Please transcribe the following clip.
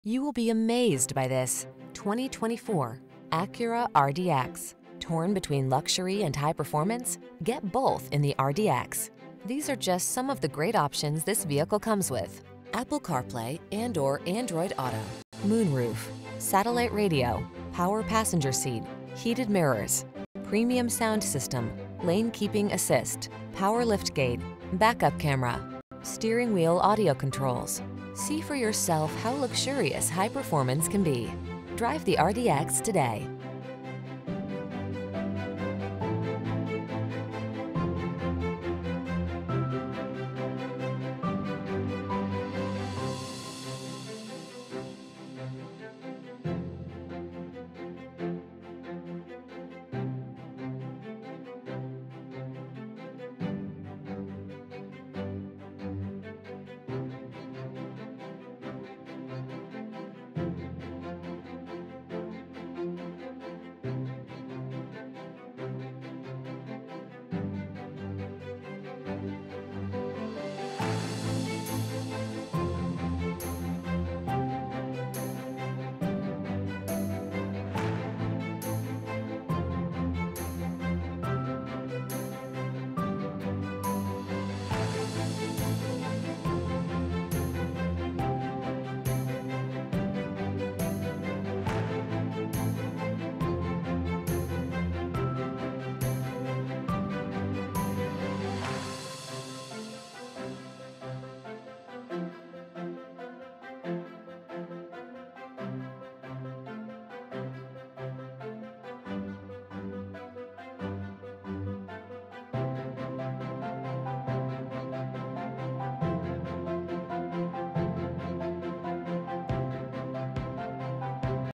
You will be amazed by this 2024 Acura RDX. Torn between luxury and high performance? Get both in the RDX. These are just some of the great options this vehicle comes with: Apple CarPlay and/or Android Auto, moonroof, satellite radio, power passenger seat, heated mirrors, premium sound system, lane keeping assist, power liftgate, backup camera, steering wheel audio controls. See for yourself how luxurious high performance can be. Drive the RDX today.